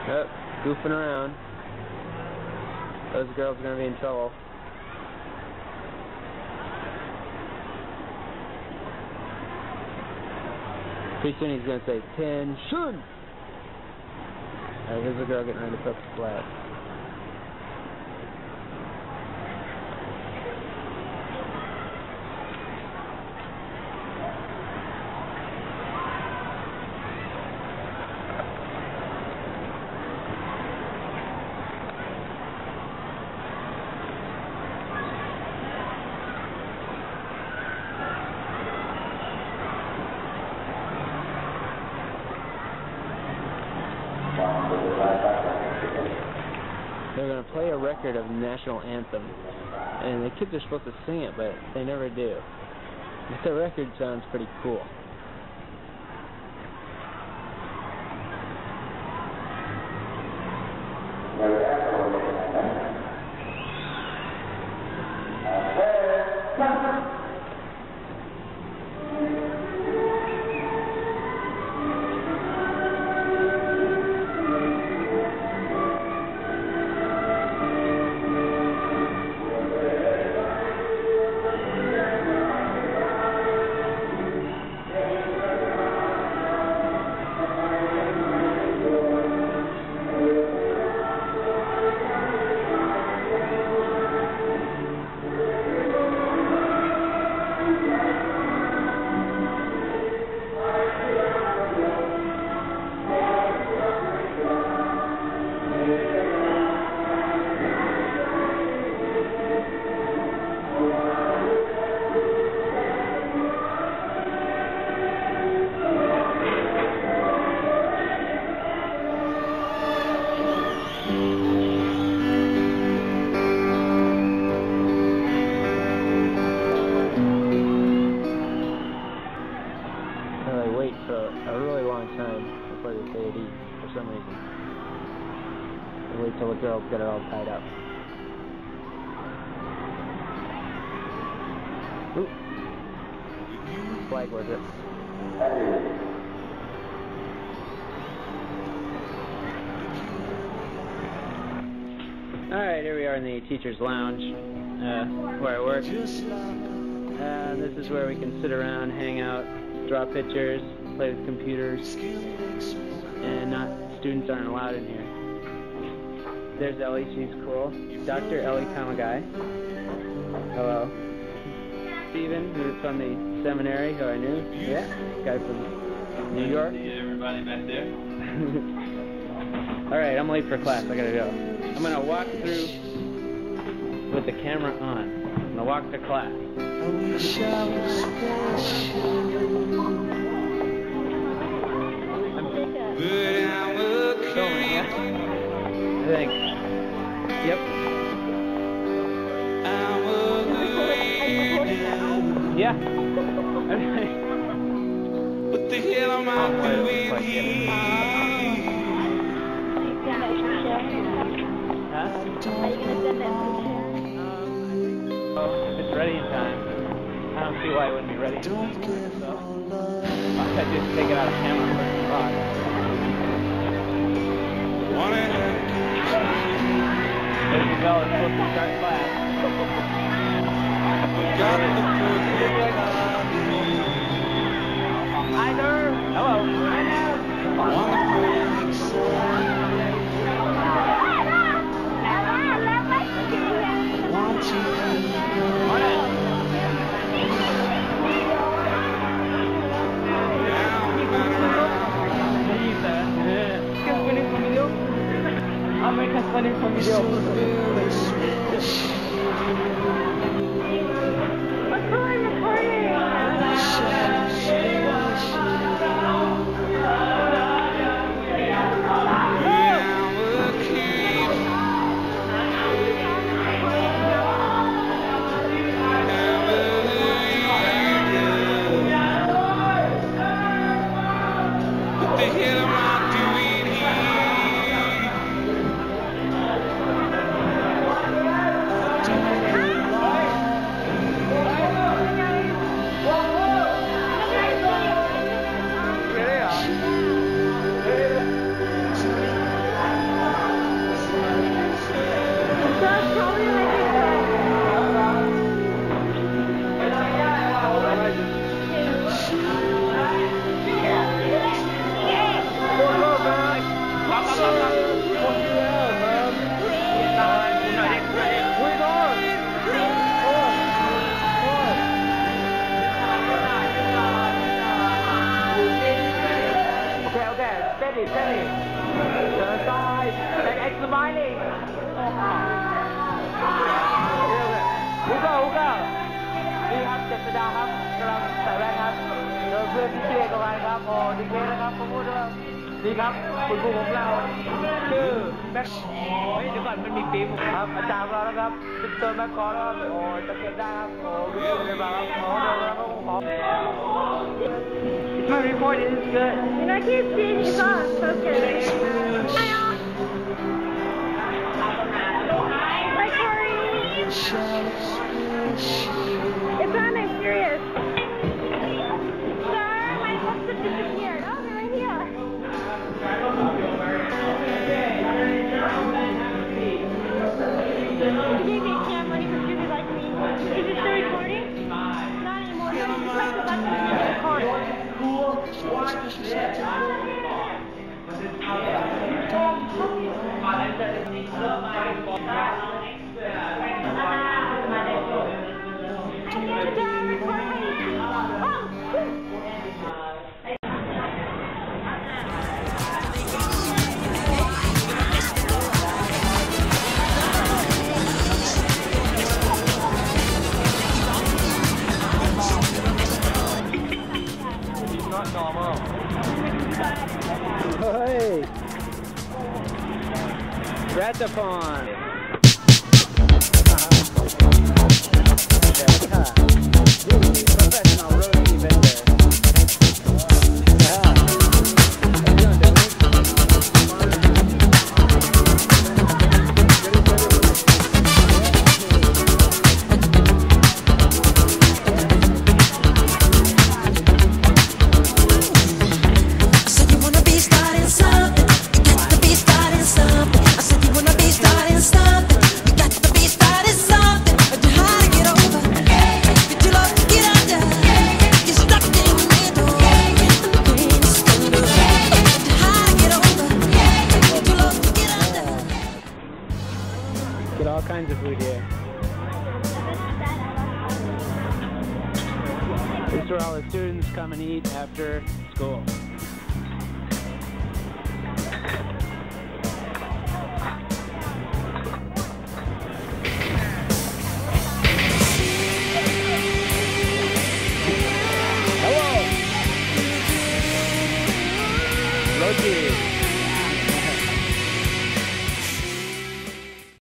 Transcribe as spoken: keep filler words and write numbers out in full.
Yep, goofing around. Those girls are going to be in trouble. Pretty soon he's going to say, "Attention!" Alright, here's the girl getting ready to put the flat. They're going to play a record of the National Anthem, and the kids are supposed to sing it, but they never do. But the record sounds pretty cool. For a really long time before they say it E for some reason. They wait till the girls get it all tied up. Oop. Flag was it? Alright, here we are in the teacher's lounge, uh, where I work. Uh, this is where we can sit around, hang out, draw pictures, play with computers, and not students aren't allowed in here. There's Ellie, she's cool. Doctor Ellie Kamagai. Hello. Steven, who's from the seminary, who I knew. Yeah, guy from New York. See everybody back there. Alright, I'm late for class, I gotta go. I'm gonna walk through with the camera on. I'm gonna walk to class. I wish I was special. But I'm a Filming, yeah? I think. Yep. I'm a Yeah. What the hell am I doing here? Huh? Oh, if it's ready in time. I don't see why it wouldn't be ready in time. So. I could just take it out of camera for the box. There you go, it's supposed to start class. Hi there. Hello. Hi there. I'll make us funny for video. What's going recording? What the hell am I doing here? steady, steady. Turn side. And and smiling. Who go, who go? นี่ครับเจษฎาครับกำลังใส่แว่นครับโดยเพื่อนที่ชื่อเอกมัยครับโอ้ดีเคนะครับผมพูดด้วยนี่ครับคุณครูของเราชื่อแม็กเฮ้ยเดี๋ยวก่อนมันมีปีมครับอาจารย์เราแล้วครับซิสเตอร์แม็กคอร์ครับโอ้จะเก็บได้ครับโอ้ดูเลยบ้างครับโอ้เดี๋ยวเราต้องขอ My report is good. And I can't see it's on. Okay. Hi all. Hi Corey. It's on. I'm serious. Sir, my books have disappeared. Oh, they're right here. You gave me a camera. You could really like me. Is it still recording? Not anymore. It's like the button in the car. Hey! Ratapon! Professional Roti vender. Get all kinds of food here. This is where all the students come and eat after school. Hello! Roti.